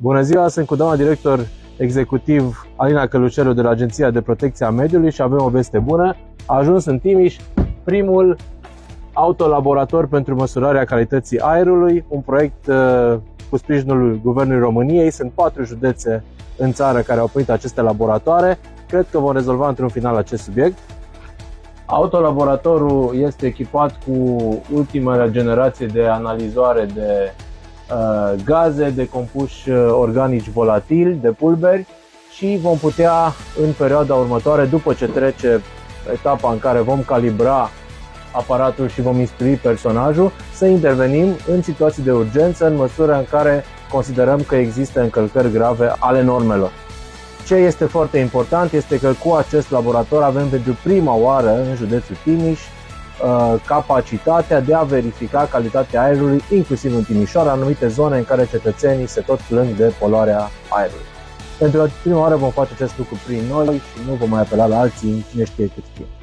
Bună ziua, sunt cu doamna director executiv Alina Călucelu de la Agenția de Protecție a Mediului și avem o veste bună. A ajuns în Timiș primul autolaborator pentru măsurarea calității aerului, un proiect cu sprijinul Guvernului României. Sunt 4 județe în țară care au primit aceste laboratoare. Cred că vom rezolva într-un final acest subiect. Autolaboratorul este echipat cu ultima generație de analizoare de gaze, de compuși organici volatili, de pulberi, și vom putea în perioada următoare, după ce trece etapa în care vom calibra aparatul și vom instrui personajul, să intervenim în situații de urgență în măsura în care considerăm că există încălcări grave ale normelor. Ce este foarte important este că cu acest laborator avem pentru prima oară în județul Timiș capacitatea de a verifica calitatea aerului, inclusiv în Timișoara, anumite zone în care cetățenii se tot plâng de poluarea aerului. Pentru prima oară vom face acest lucru prin noi și nu vom mai apela la alții, cine știe cât știe.